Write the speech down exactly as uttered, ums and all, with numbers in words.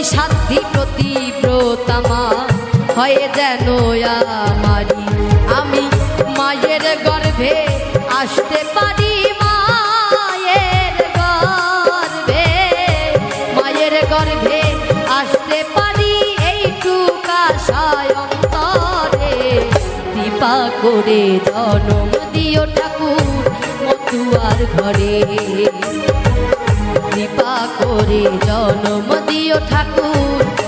সাধ্যি প্রতিব্রতামা হয়ে যেন আমারি আমি মায়ের গর্ভে আসতে পারি মায়ের গর্ভে মায়ের গর্ভে আসতে পারি এইটুকা সায়ন্তরে কৃপা করে জনম দিও ঠাকুর মতুয়ার ঘরে কৃপা করে জনম দিও ঠাকুর